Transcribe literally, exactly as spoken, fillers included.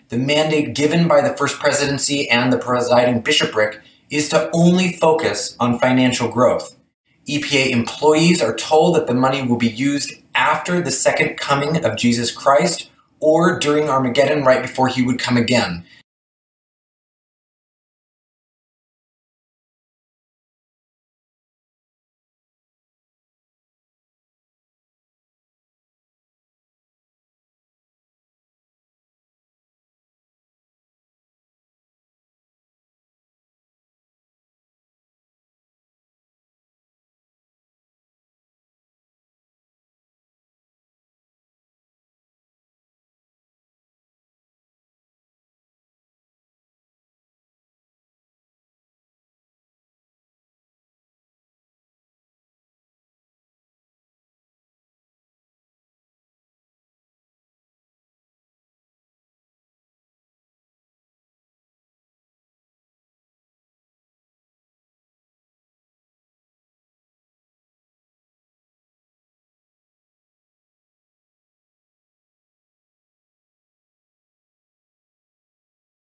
the mandate given by the First Presidency and the presiding bishopric is to only focus on financial growth. E P A employees are told that the money will be used after the second coming of Jesus Christ or during Armageddon right before he would come again.